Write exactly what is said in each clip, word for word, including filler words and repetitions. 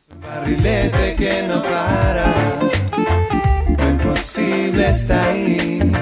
Un barrilete que no para, lo imposible está ahí.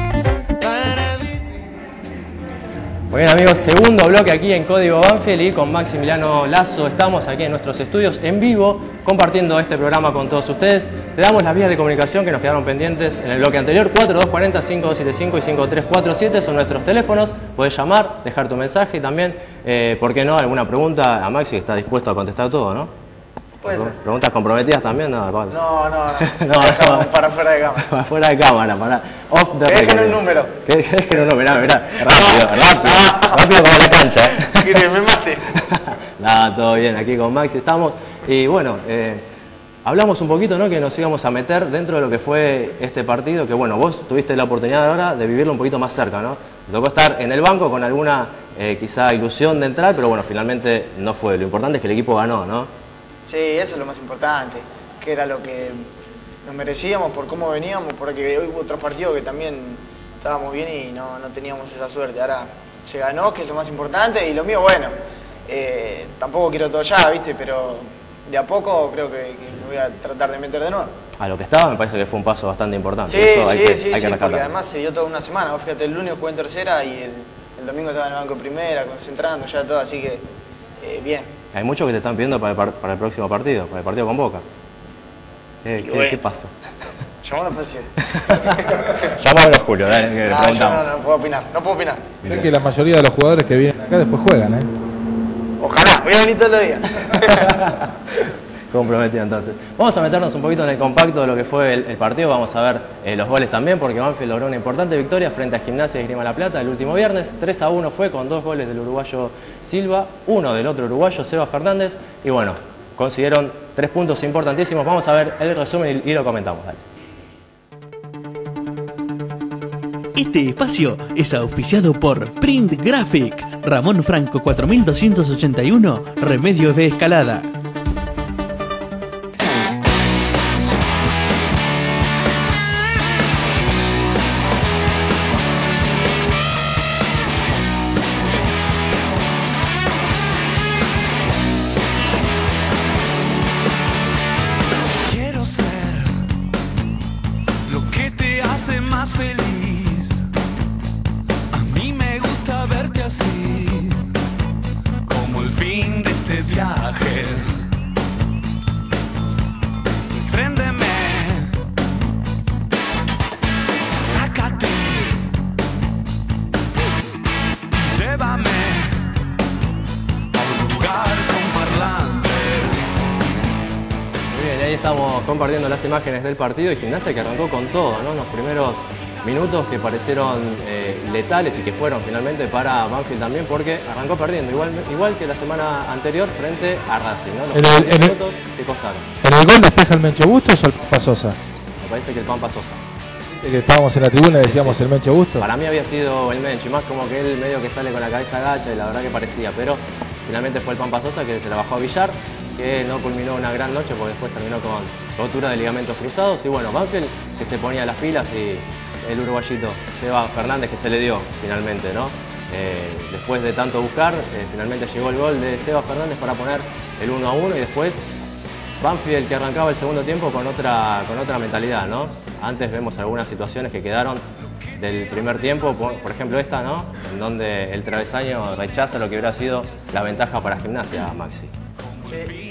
Muy bien amigos, segundo bloque aquí en Código Banfield y con Maximiliano Lazo estamos aquí en nuestros estudios en vivo compartiendo este programa con todos ustedes. Te damos las vías de comunicación que nos quedaron pendientes en el bloque anterior, cuatro dos cuatro cero, cinco dos siete cinco y cinco tres cuatro siete son nuestros teléfonos, podés llamar, dejar tu mensaje y también, eh, ¿por qué no?, alguna pregunta a Maxi que está dispuesto a contestar todo, ¿no? Puede ser. ¿Preguntas comprometidas también? No, no, no, no. no, no. Para fuera de cámara. Para fuera de cámara, para off the record. Dejen un número. Que dejen un número, mirá, rápido, rápido, rápido como la cancha. ¿eh? Me mate. Nada, todo bien, aquí con Maxi estamos. Y bueno, eh, hablamos un poquito, ¿no?, que nos íbamos a meter dentro de lo que fue este partido, que bueno, vos tuviste la oportunidad ahora de vivirlo un poquito más cerca, ¿no? Te tocó estar en el banco con alguna eh, quizá ilusión de entrar, pero bueno, finalmente no fue. Lo importante es que el equipo ganó, ¿no? Sí, eso es lo más importante, que era lo que nos merecíamos por cómo veníamos, porque hoy hubo otros partidos que también estábamos bien y no, no teníamos esa suerte. Ahora se ganó, que es lo más importante, y lo mío, bueno, eh, tampoco quiero todo ya, ¿viste? Pero de a poco creo que, que me voy a tratar de meter de nuevo. A lo que estaba me parece que fue un paso bastante importante. Sí, eso hay sí, que, sí, hay que sí, porque además se dio toda una semana. Fíjate, el lunes jugué en tercera y el, el domingo estaba en el banco de primera, concentrando ya todo, así que eh, bien. Hay muchos que te están pidiendo para el, para el próximo partido, para el partido con Boca. ¿Qué, qué, bueno. ¿qué pasa? Llamalo a Pasión. Llámalo a Julio, dale, que no, yo no, no puedo opinar, no puedo opinar. Es que la mayoría de los jugadores que vienen acá después juegan, ¿eh? Ojalá, voy a venir todos los días. Comprometido entonces. Vamos a meternos un poquito en el compacto de lo que fue el, el partido, vamos a ver eh, los goles también, porque Banfield logró una importante victoria frente a Gimnasia de Esgrima La Plata el último viernes. tres a uno fue con dos goles del uruguayo Silva, uno del otro uruguayo, Seba Fernández, y bueno, consiguieron tres puntos importantísimos. Vamos a ver el resumen y, y lo comentamos. Dale. Este espacio es auspiciado por Print Graphic, Ramón Franco cuatro mil doscientos ochenta y uno, Remedios de Escalada. Compartiendo las imágenes del partido y Gimnasia que arrancó con todo, ¿no? Los primeros minutos que parecieron eh, letales y que fueron finalmente para Banfield también, porque arrancó perdiendo, igual, igual que la semana anterior frente a Racing, ¿no? Los en el, en minutos el, que costaron. ¿En el gol despeja el Mencho Bustos o el Pampa Sosa? Me parece que el Pampa Sosa. ¿Viste que estábamos en la tribuna y decíamos sí, sí. el Mencho Bustos? Para mí había sido el Mencho, y más como que él medio que sale con la cabeza agacha y la verdad que parecía, pero finalmente fue el Pampa Sosa que se la bajó a Villar, que no culminó una gran noche porque después terminó con rotura de ligamentos cruzados. Y bueno, Banfield que se ponía las pilas y el uruguayito Seba Fernández que se le dio finalmente, ¿no? Eh, después de tanto buscar, eh, finalmente llegó el gol de Seba Fernández para poner el uno a uno y después Banfield que arrancaba el segundo tiempo con otra, con otra mentalidad, ¿no? Antes vemos algunas situaciones que quedaron del primer tiempo, por, por ejemplo esta, ¿no? En donde el travesaño rechaza lo que hubiera sido la ventaja para Gimnasia, Maxi. Sí.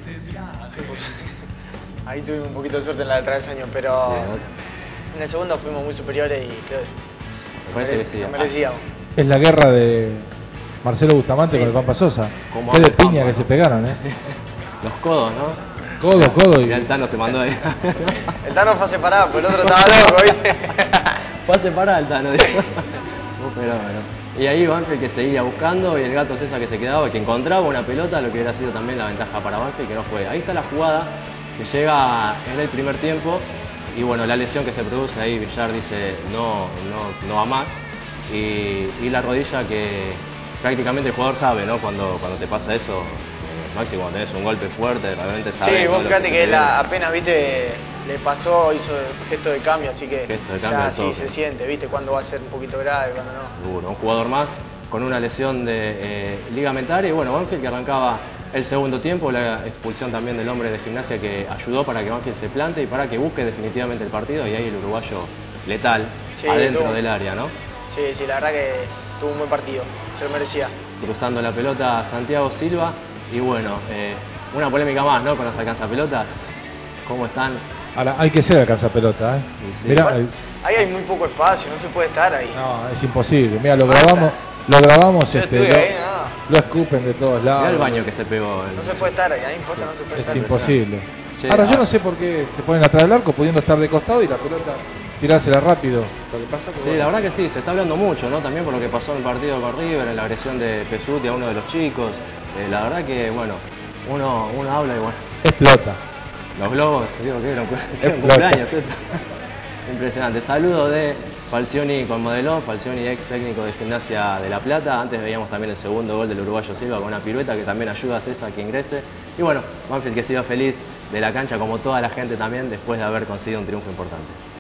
Ahí tuvimos un poquito de suerte en la del travesaño, pero sí, ¿no? En el segundo fuimos muy superiores y creo que sí. Me parece que sí. Lo merecíamos. Es la guerra de Marcelo Bustamante sí. con el Pampa Sosa. Qué de piña Pampa, que ¿no? se pegaron, ¿eh? Los codos, ¿no? Codo, codo. Y el Tano se mandó ahí. El Tano fue a separar, pero el otro estaba loco, ¿viste? Fue a separar el Tano, dijo. Un fenómeno. Y ahí Banfield que seguía buscando y el Gato César que se quedaba, que encontraba una pelota, lo que hubiera sido también la ventaja para Banfield, que no fue. Ahí está la jugada que llega en el primer tiempo y bueno, la lesión que se produce ahí, Villar dice no, no, no va más y, y la rodilla que prácticamente el jugador sabe, ¿no? Cuando, cuando te pasa eso, eh, Maxi, cuando tenés un golpe fuerte, realmente sabes. Sí, vos fíjate que, que la, apenas, viste, le pasó, hizo el gesto de cambio, así que gesto de cambio ya sí se siente, viste, cuándo va a ser un poquito grave, cuándo no. Seguro, un jugador más con una lesión de eh, ligamentaria y bueno, Banfield que arrancaba El segundo tiempo, la expulsión también del hombre de Gimnasia que ayudó para que Banfield se plante y para que busque definitivamente el partido, y ahí el uruguayo letal, sí, adentro tuvo, del área, ¿no? Sí, sí, la verdad que tuvo un buen partido, se lo merecía. Cruzando la pelota Santiago Silva y bueno, eh, una polémica más, ¿no? Con los alcanzapelotas, ¿cómo están? Ahora, hay que ser alcanzapelota, ¿eh? Sí. Mirá, eh, ahí hay muy poco espacio, no se puede estar ahí. No, es imposible. Mira, lo grabamos, lo grabamos, este, lo, ahí, no. lo escupen de todos lados. Mirá el baño que se pegó. El... No se puede estar ahí, ahí importa, sí. No se puede es estar. Es imposible. Che, Ahora, yo ah. no sé por qué se ponen atrás del arco pudiendo estar de costado y la pelota tirársela rápido. Lo que pasa que, sí, bueno, la verdad que sí, se está hablando mucho, ¿no? También por lo que pasó en el partido con River, en la agresión de Pesuti a uno de los chicos. Eh, la verdad que, bueno, uno, uno habla y bueno. Explota. Los globos, digo que eran un cumpleaños, ¿cierto? Impresionante. Saludo de Falcioni con Modelón, Falcioni ex técnico de Gimnasia de La Plata. Antes veíamos también el segundo gol del uruguayo Silva con una pirueta que también ayuda a César que ingrese. Y bueno, Banfield que siga feliz de la cancha como toda la gente también después de haber conseguido un triunfo importante.